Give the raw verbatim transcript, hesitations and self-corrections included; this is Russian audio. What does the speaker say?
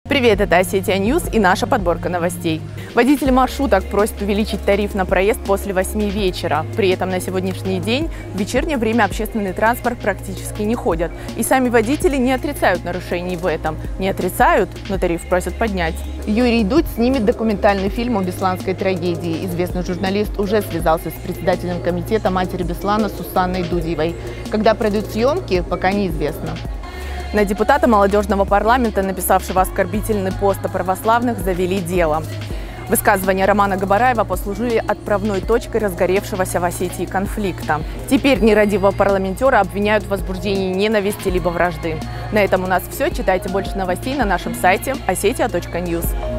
Привет, это Осетия Ньюс и наша подборка новостей. Водители маршруток просят увеличить тариф на проезд после восьми вечера. При этом на сегодняшний день в вечернее время общественный транспорт практически не ходят. И сами водители не отрицают нарушений в этом. Не отрицают, но тариф просят поднять. Юрий Дудь снимет документальный фильм о бесланской трагедии. Известный журналист уже связался с председателем комитета матери Беслана Сусанной Дудьевой. Когда пройдут съемки, пока неизвестно. На депутата молодежного парламента, написавшего оскорбительный пост о православных, завели дело. Высказывания Романа Габараева послужили отправной точкой разгоревшегося в Осетии конфликта. Теперь нерадивого парламентера обвиняют в возбуждении ненависти либо вражды. На этом у нас все. Читайте больше новостей на нашем сайте осетия точка ньюс.